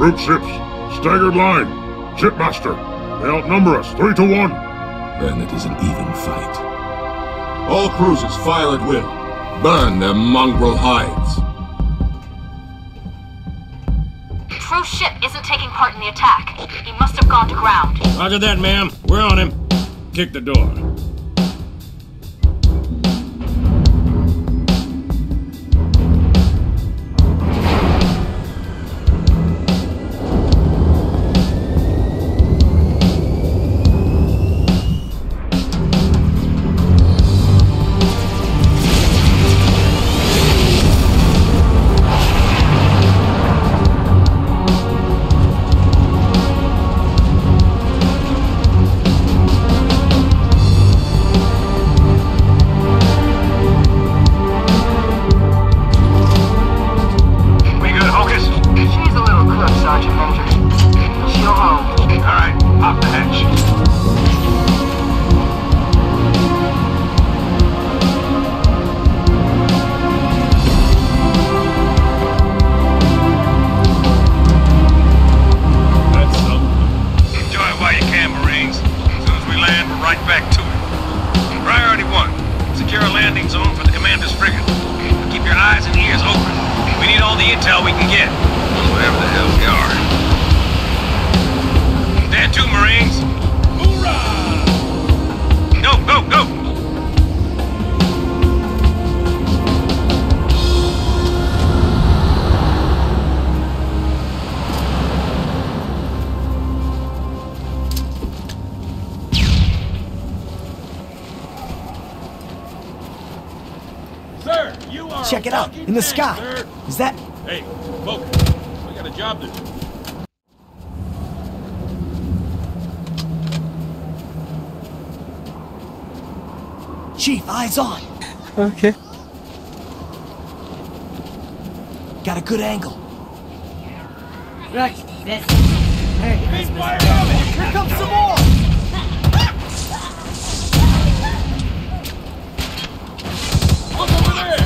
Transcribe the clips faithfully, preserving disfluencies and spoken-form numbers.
Group ships, staggered line. Shipmaster, they outnumber us, three to one. Then it is an even fight. All cruisers fire at will. Burn their mongrel hides. True ship isn't taking part in the attack. He must have gone to ground. Roger that, ma'am. We're on him. Kick the door. Check it out, in the sky. Sir. Is that... Hey, focus. We got a job to do. Chief, eyes on. Okay. Got a good angle. Right, this. Hey, Here comes some more! Look over there!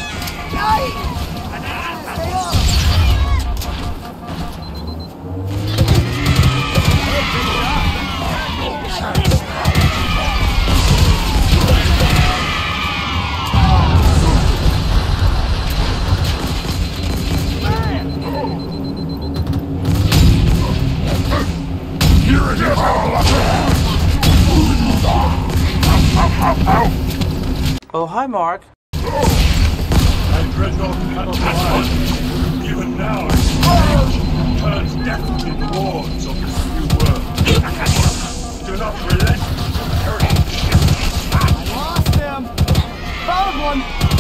Oh, hi, Mark. I dread not cannot lie. Even now, it turns death into wards of this new world. Do not relent. Lost him! Found one!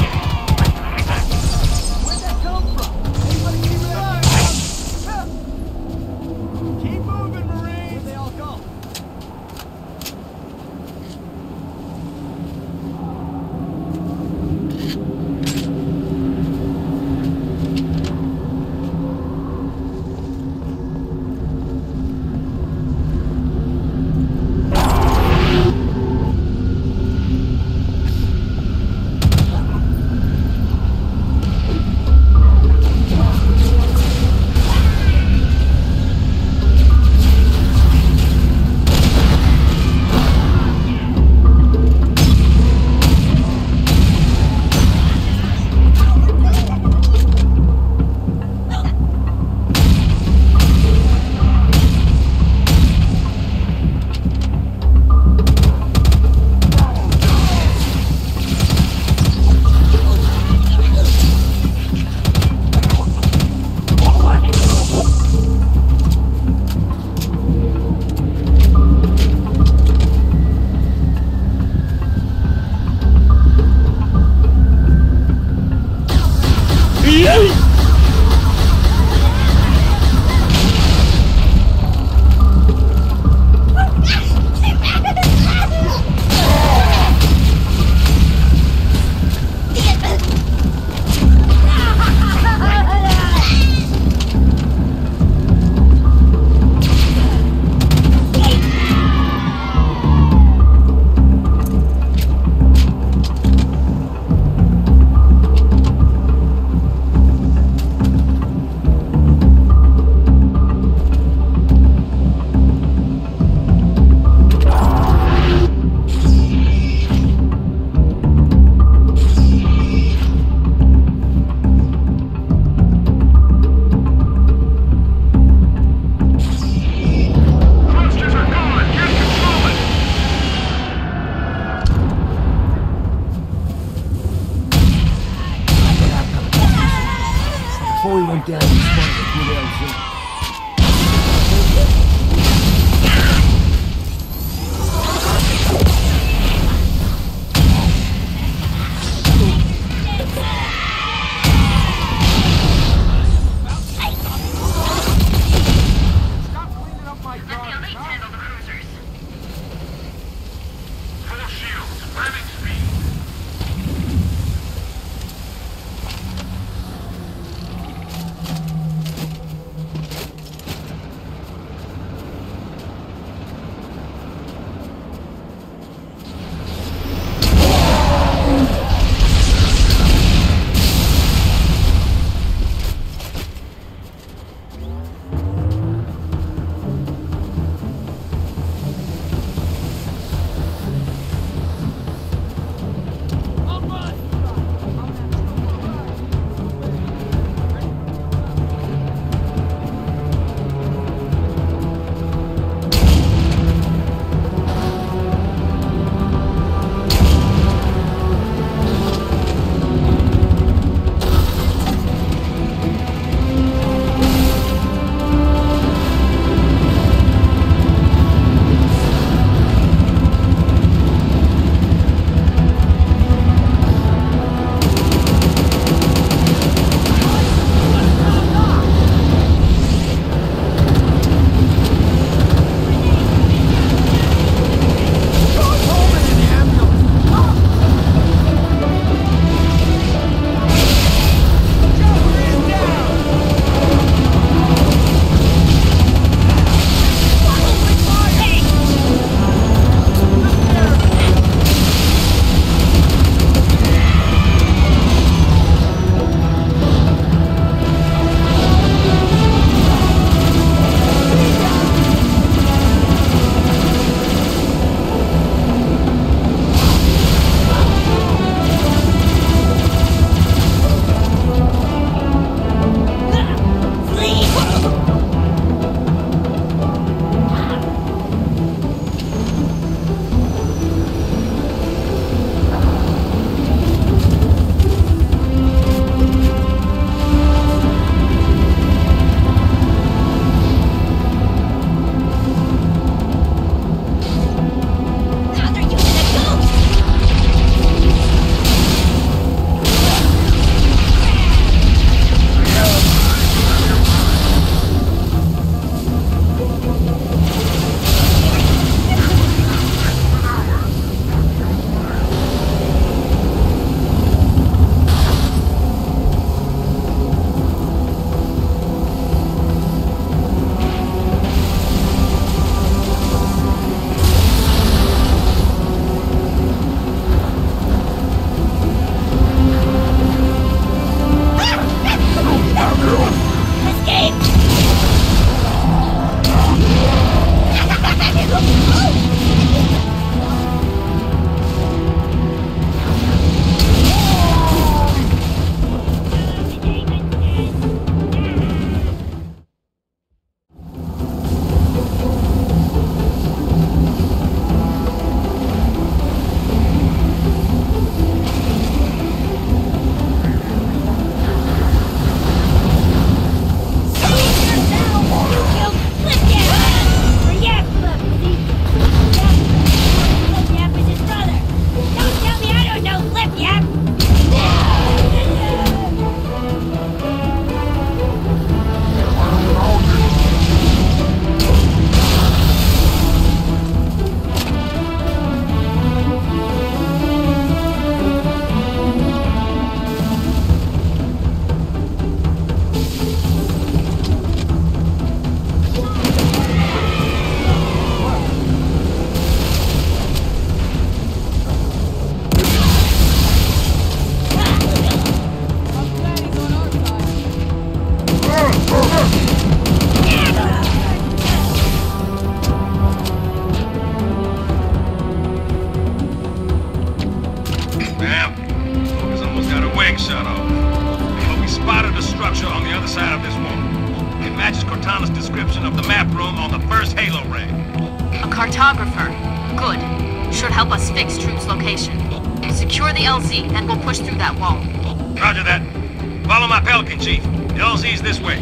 Where'd that come from? Anybody keep an eye on? Keep moving, Marines! Where'd they all go? before we went down, we spotted a good L Z. description of the map room on the first Halo ray. A cartographer. Good. Should help us fix Troop's location. Secure the L Z, then we'll push through that wall. Roger that. Follow my Pelican, Chief. L Z's this way.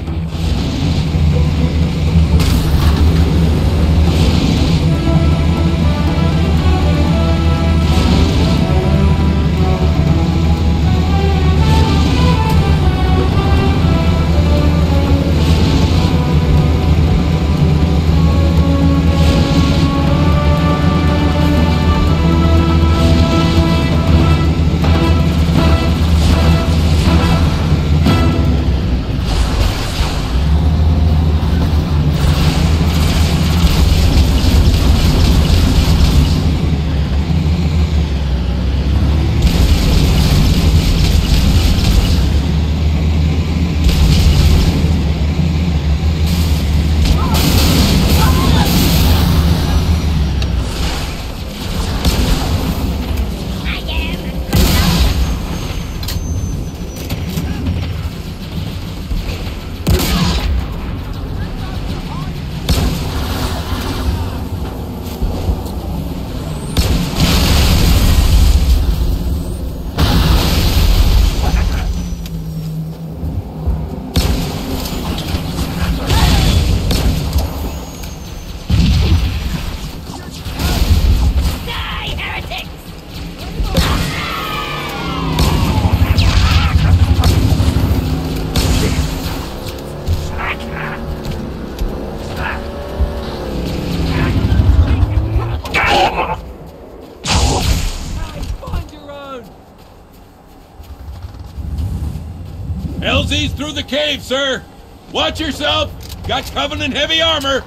L Z's through the cave, sir! Watch yourself! Got Covenant heavy armor!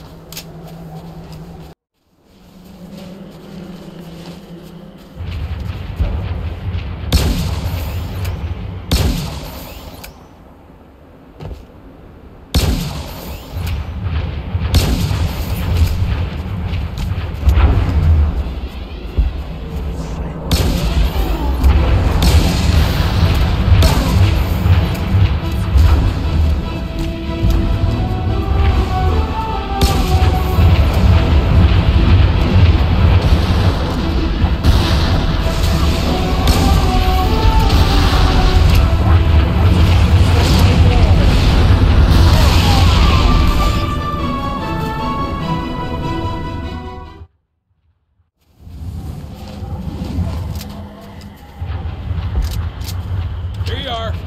Here you are.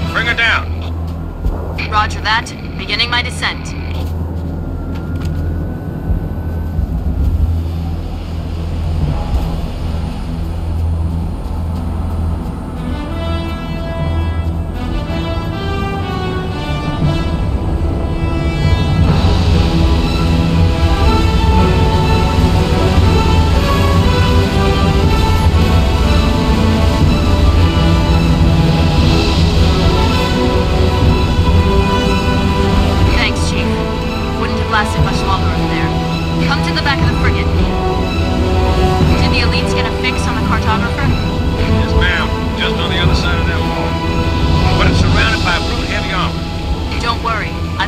Roger that. Beginning my descent.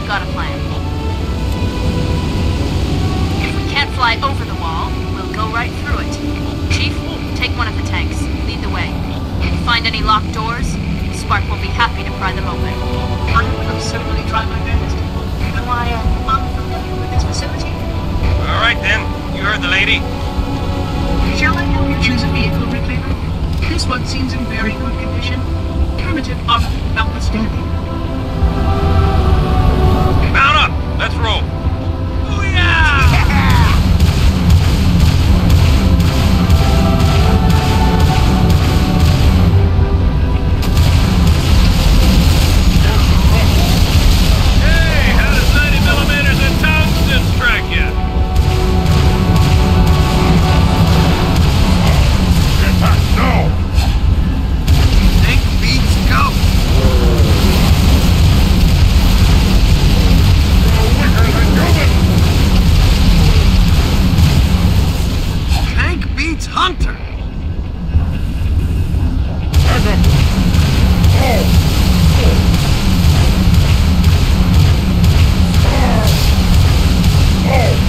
I've got a plan. If we can't fly over the wall, we'll go right through it. Chief, take one of the tanks. Lead the way. If you find any locked doors, Spark will be happy to pry them open. I will certainly try my best. Though I am unfamiliar with this facility. All right, then. You heard the lady. Shall I help you choose a vehicle, Reclaimer? This one seems in very good condition. Primitive art notwithstanding. Mount up. Let's roll. Booyah! Hey, how does ninety millimeters of tungsten strike you? Attack now! Think beats go. Weaker than human! Tank beats Hunter. Back up! Oh! Oh!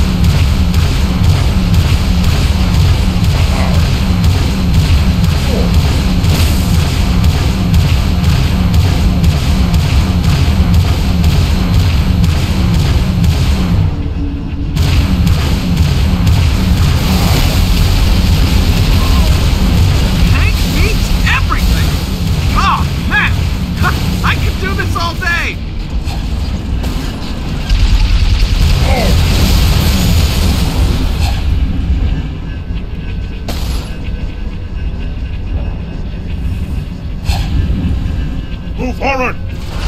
Tank beats everything. Oh man, I could do this all day. Move forward!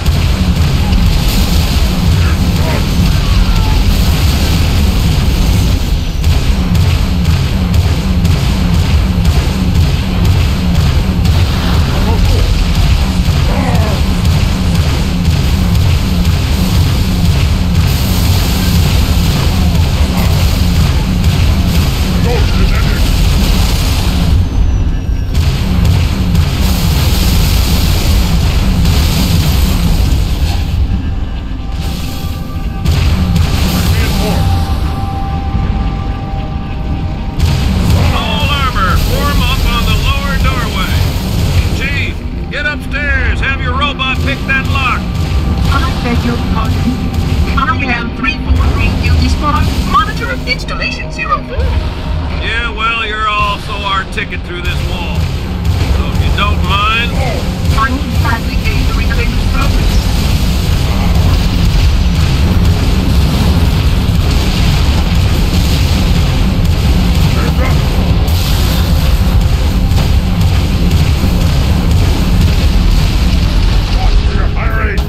All armor, form up on the lower doorway. Chief, get upstairs. Have your robot pick that lock. I beg your pardon. I am three four three Guilty Spark, monitor of installation zero four. Yeah, well, you're also our ticket through this wall. So if you don't mind, I will gladly aid the Reclaimer's progress. Watch for your firing!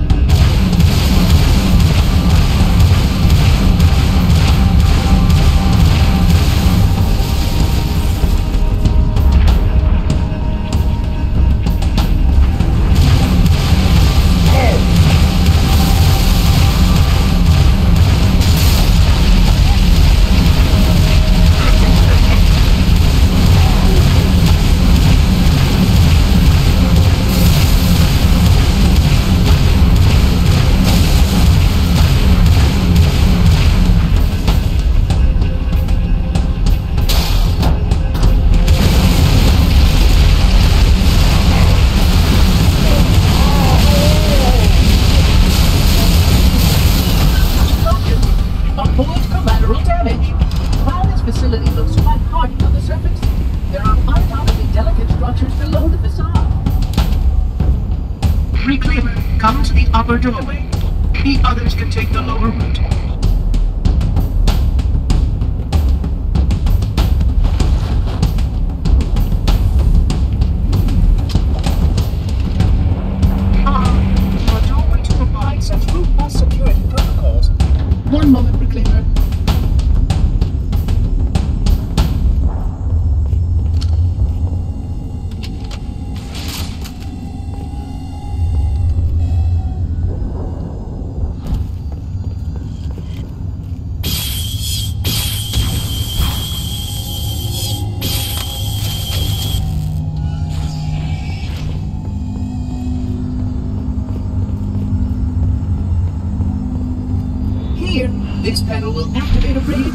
Avoid collateral damage. While this facility looks quite hardy on the surface, there are undoubtedly delicate structures below the facade. Reclaimer, come to the upper doorway. The others can take the lower route. Ah, a doorway to provide such robust security protocols. One moment, Reclaimer. This panel will activate a bridge.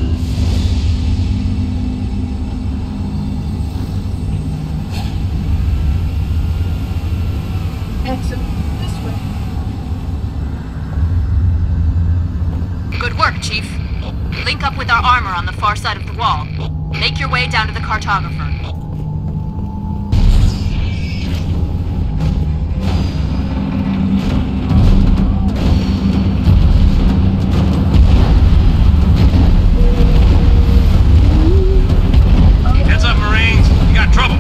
Excellent. This way. Good work, Chief. Link up with our armor on the far side of the wall. Make your way down to the cartographer. Heads up, Marines. You got trouble.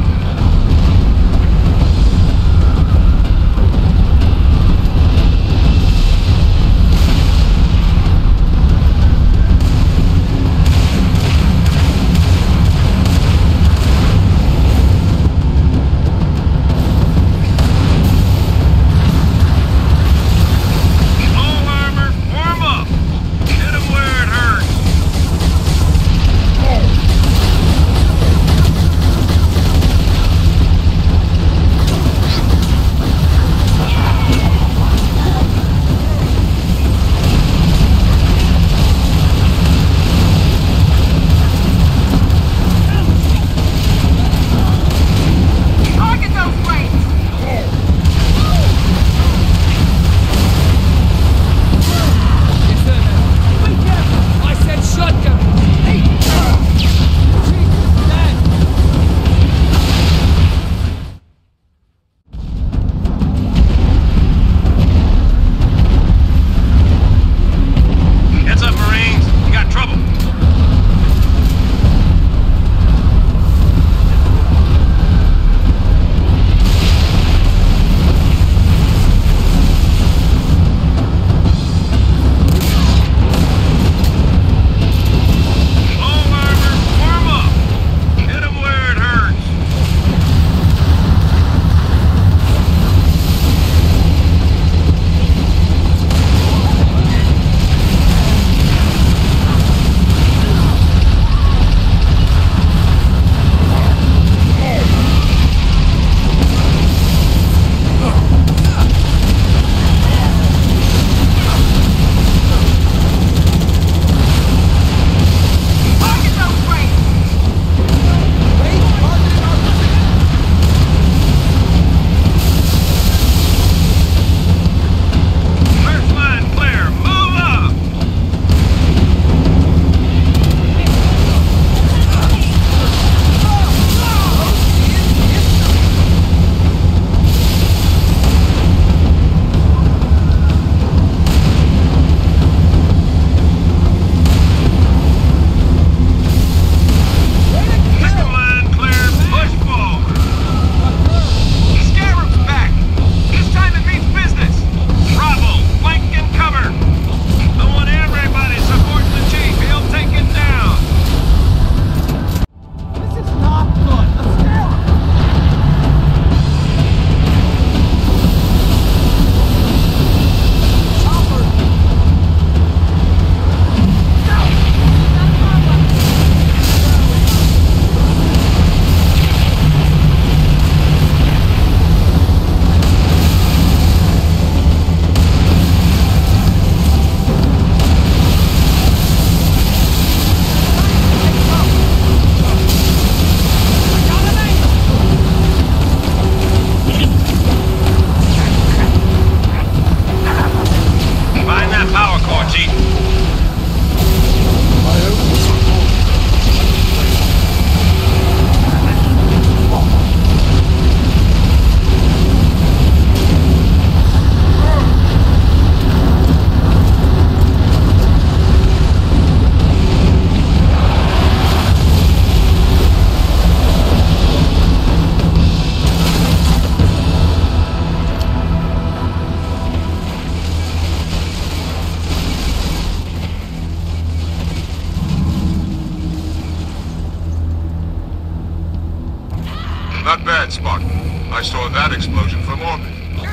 Not bad, Spartan. I saw that explosion from orbit.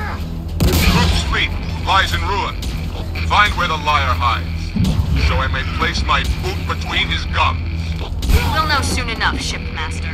Group's fleet lies in ruin. Find where the liar hides, so I may place my boot between his gums. We'll know soon enough, Shipmaster.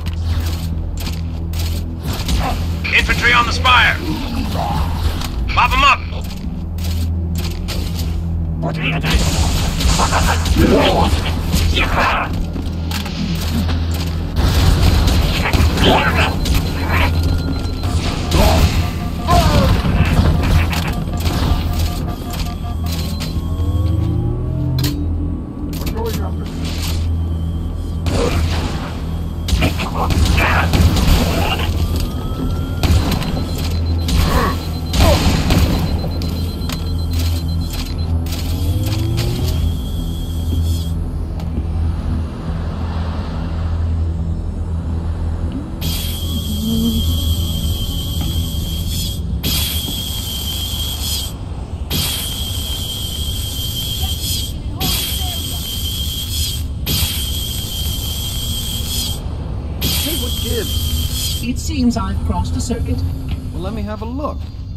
Infantry on the spire! Pop them up! What do you do? It seems I've crossed a circuit. Well, let me have a look.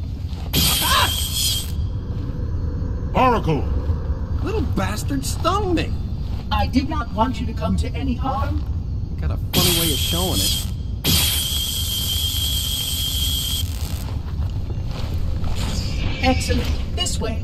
Oracle! Little bastard stung me. I did not want you to come to any harm. Got a funny way of showing it. Excellent. This way.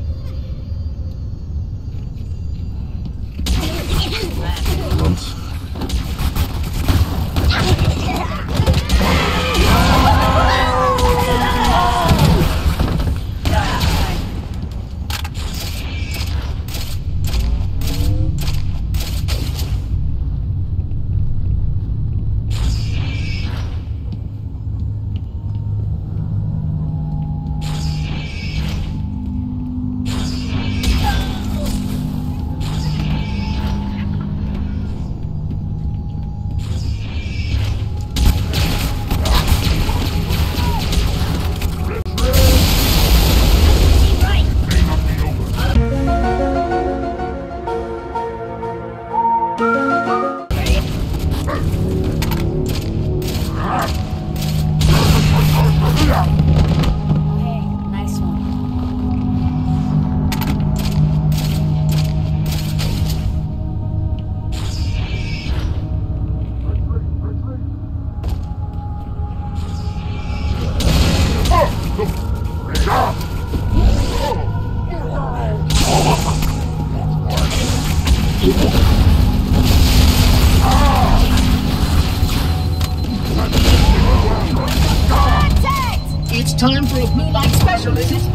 It's time for a blue light special, is it?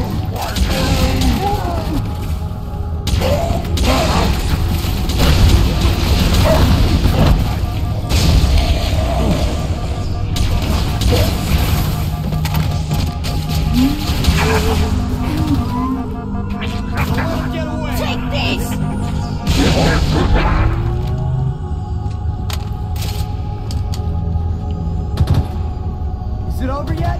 Get away! Take this! Is it over yet?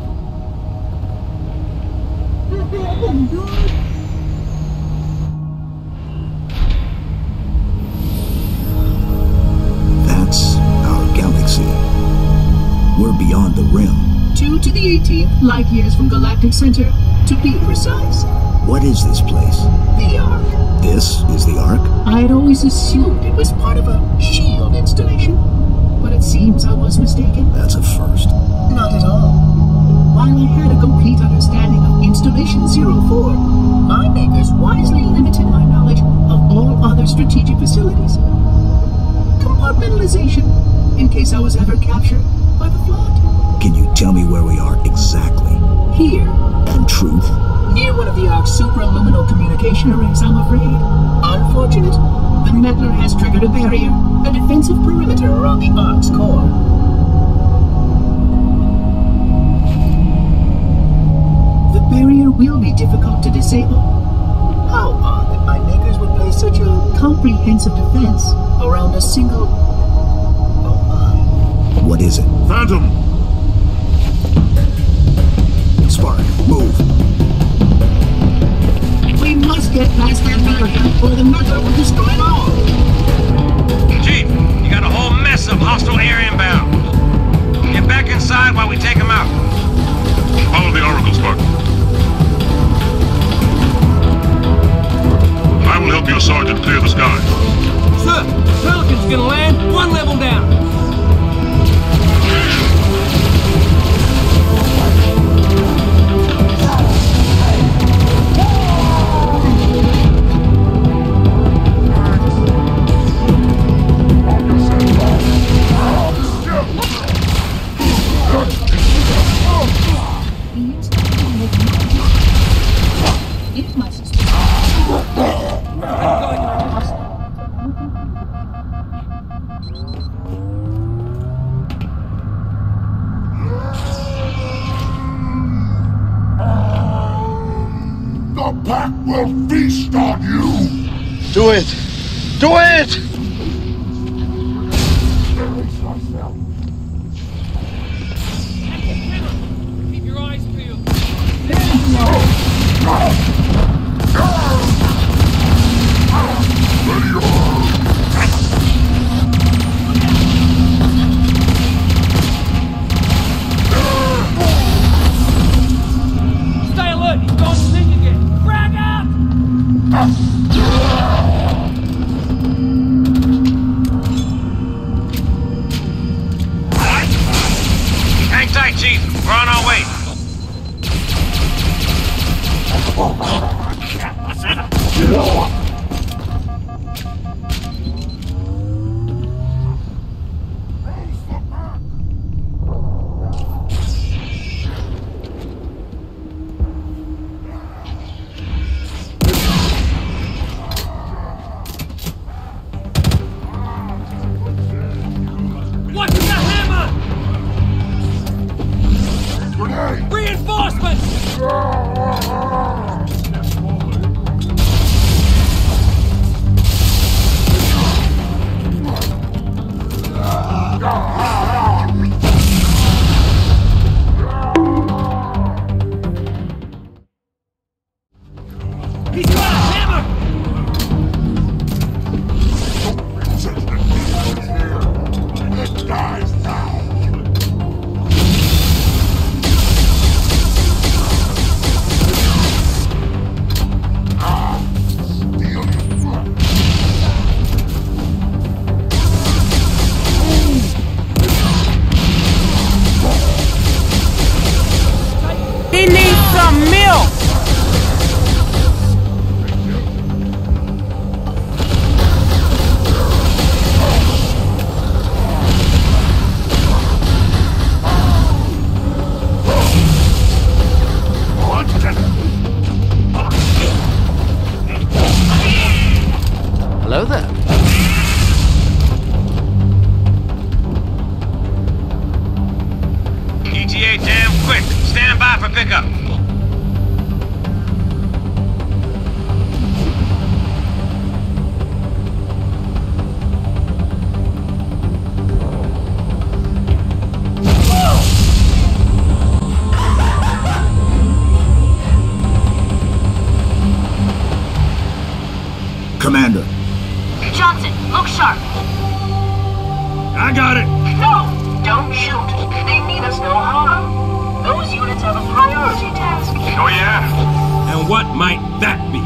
That's our galaxy. We're beyond the rim. Two to the eighteenth light years from Galactic Center, to be precise. What is this place? The Ark. This is the Ark? I had always assumed it was part of a shield installation, but it seems I was mistaken. That's a first. Not at all. While I had a complete understanding of Installation zero four, my makers wisely limited my knowledge of all other strategic facilities. Compartmentalization, in case I was ever captured by the flood. Can you tell me where we are exactly? Here, And truth? near one of the Ark's supraluminal communication arrays, I'm afraid. Unfortunate, the meddler has triggered a barrier, a defensive perimeter around the Ark's core. The barrier will be difficult to disable. How odd that my makers would place such a comprehensive defense around a single... Oh my. What is it? Phantom! Spark, move. We must get past that barrier, or the meddler will destroy it all. Chief, you got a whole mess of hostile air inbound. Get back inside while we take them out. Follow the Oracle, Spark. I will help your sergeant clear the sky. Sir, Pelican's gonna land one level down. If my sister... The pack will feast on you! Do it! Do it! Keep your eyes peeled. Stay alert! He's going to sneak again! Frag out! Hang tight, Chief. We're on our way. Watch the hammer! Reinforcements! He's got a hammer! It dies now! He needs some milk! Hello there. E T A damn quick. Stand by for pickup. Commander. Johnson, look sharp. I got it! No! Don't shoot! They mean us no harm. Those units have a priority task. Oh, yeah? And what might that be?